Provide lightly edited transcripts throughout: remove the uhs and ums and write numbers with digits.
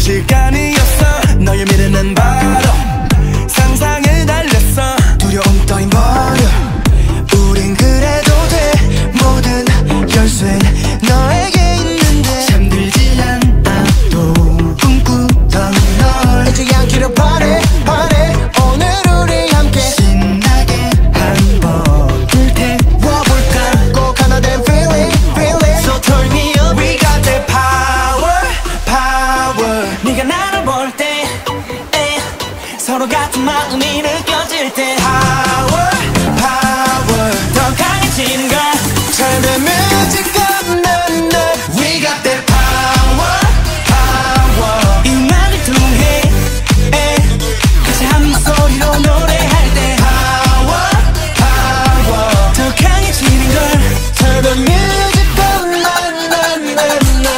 시간이었어. 너의 미래는 바로 상상을 달렸어. 두려움 따윈 버려. 우린 그래도 돼. 모든 열쇠는 너에게 있는데 잠들지 않아도 꿈꾸던 널 잊지 않기를 바래 바래. 오늘 우리 함께 신나게 한번 불태워볼까. 꼭 하나 된 feeling feeling. So turn me up. We got that power power. 네가 나를 볼 때 서로 같은 마음이 느껴질 때 power power. 더 강해지는 걸 Turn the music up no, no. We got that power power. 이 음악을 통해 같이 한 목소리로 노래할 때 power power. 더 강해지는 걸 Turn the music up no, no, no, no.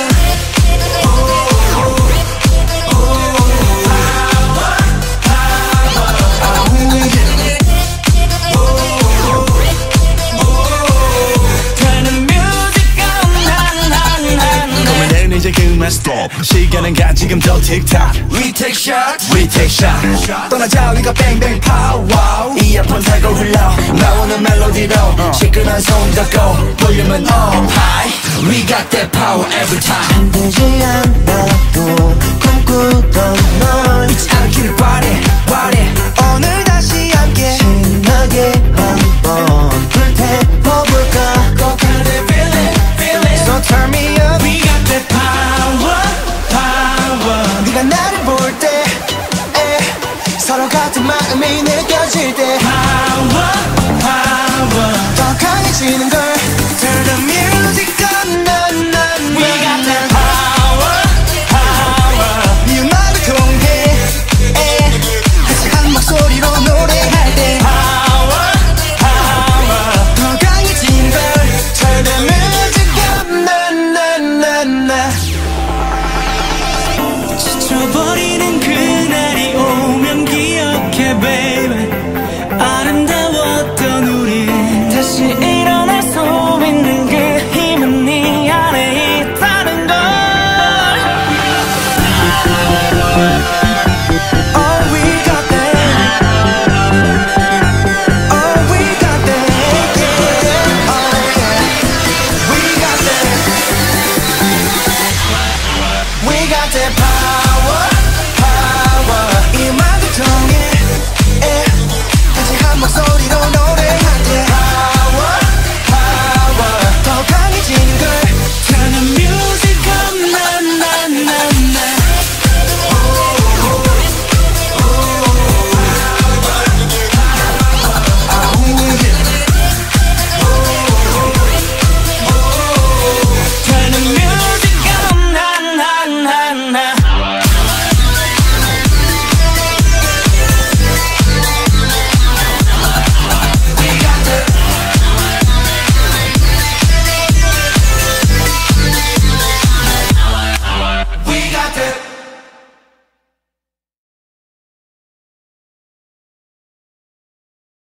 이제 그만 stop. 시간은 가 지금도 틱탁. We take shots, we take shots. 떠나자 우리가 뱅뱅 power. 이어폰 타고 흘러 나오는 멜로디로 시끄러운 손 잡고 볼륨은 up high. We got that power every time. 잠들지 않아도 꿈꾸던 널 잊지 않기를 바래.